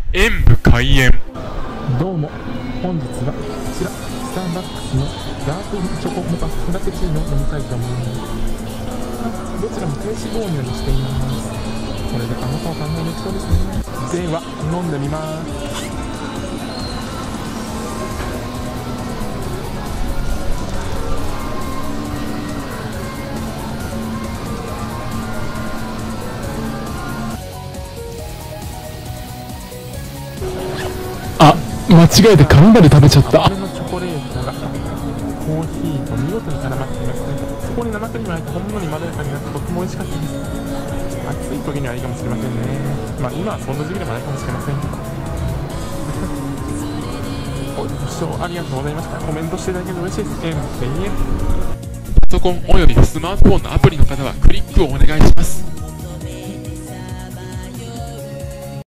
演武開演。 どうも、本日はこちらスターバックスのダークチョコモカフラペチーノを飲みたいと思います。どちらも低脂肪乳にしています。これで甘さを堪能できそうですね。では飲んでみます。 あ、間違えて紙まで食べちゃった。 これのチョコレートがコーヒーと見事に絡まっていますね。そこに生クリームが入ってほんのりまろやかになってとっても美味しかったです。暑い時にはいいかもしれませんね。まあ今はそんな時期でもないかもしれませんけどご視聴ありがとうございました。コメントしていただけると嬉しいです。 パソコンおよびスマートフォンのアプリの方はクリックをお願いします。